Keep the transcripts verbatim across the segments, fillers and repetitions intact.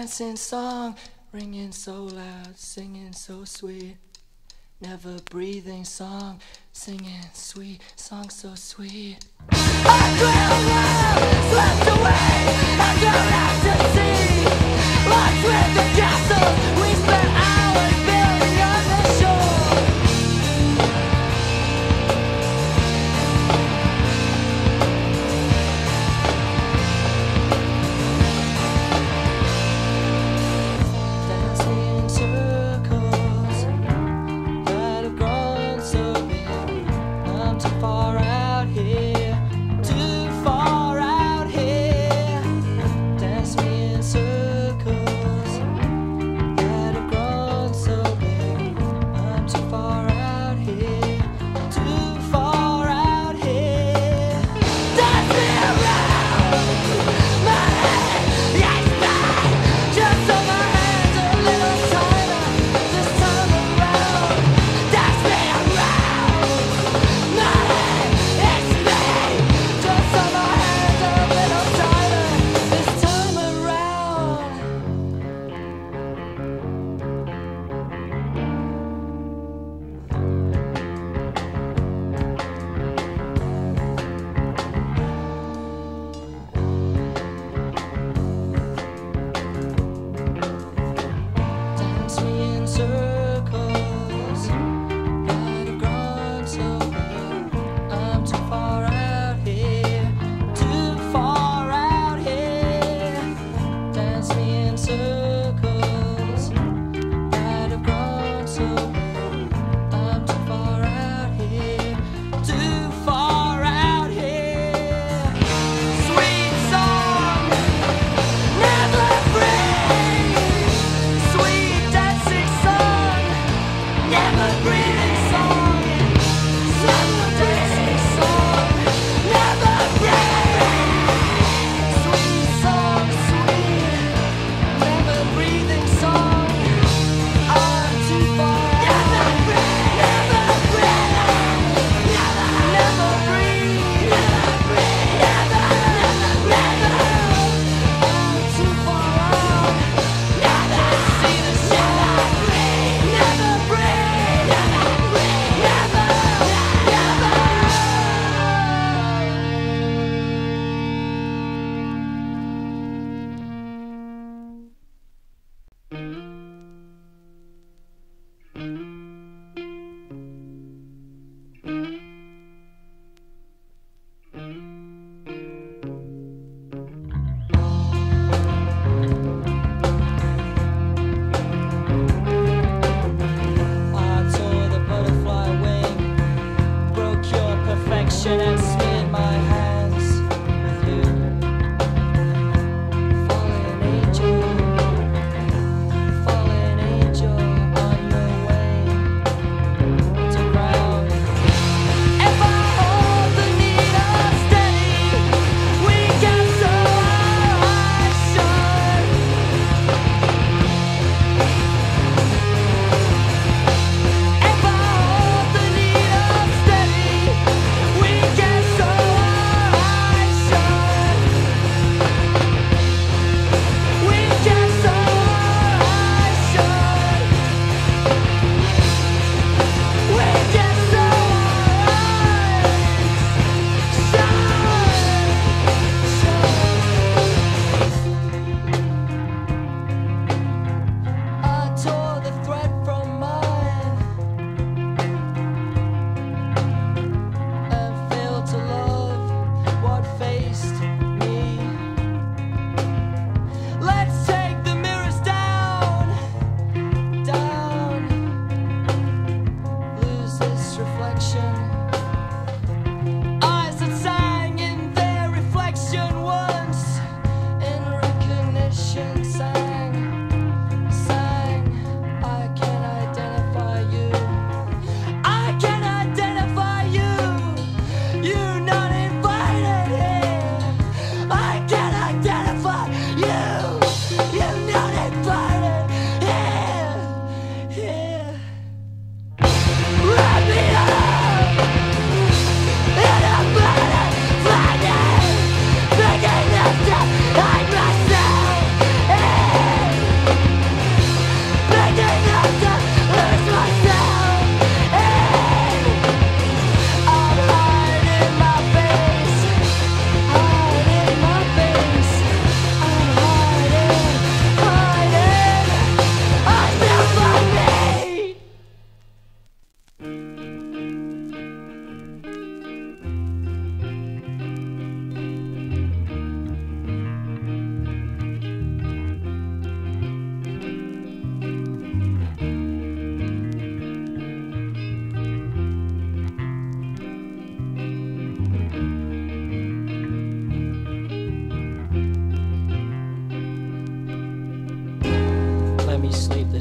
dancing song, ringing so loud, singing so sweet. Never breathing song, singing sweet, song so sweet. I will love swept away, I don't have to see. Lost with the castles, we spent hours building on the shore. Dancing in circles that have grown so big. I'm too far out here to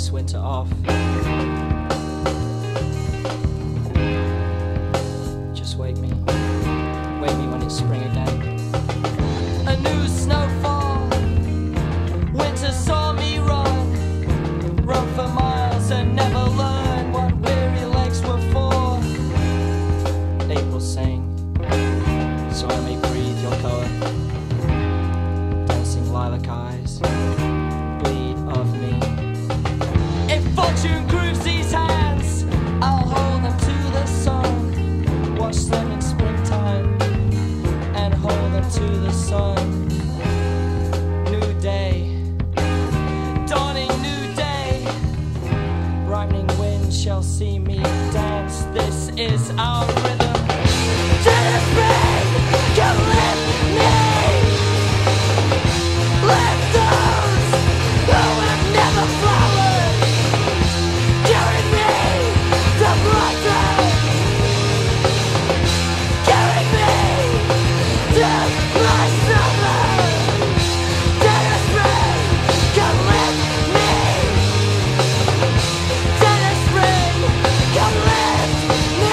this winter off. Just wake me, wake me when it's spring again. A new snowfall, winter saw me run, run for miles and never learn what weary legs were for. April sang, so I may breathe your color. Dancing lilac eyes, bleed of me. If fortune grooves these hands, I'll hold them to the sun. Watch them in springtime and hold them to the sun. New day, dawning new day. Brightening wind shall see me dance. This is our rhythm. Tennis rain, come lift me. Lift those who have never flowered. Carry me to blossom. Carry me to my summer. Tennis rain, come lift me. Tennis rain, come lift me.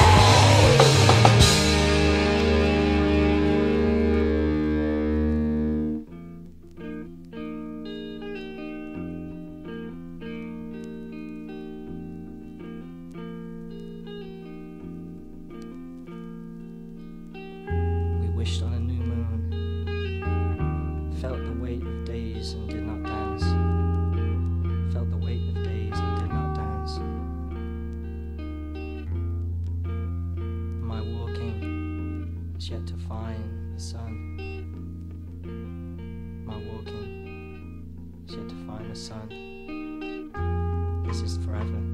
We wished on a new moon, felt the weight of days and did not dance, felt the weight of days and did not dance. My walking is yet to find the sun. My walking is yet to find the sun. This is forever.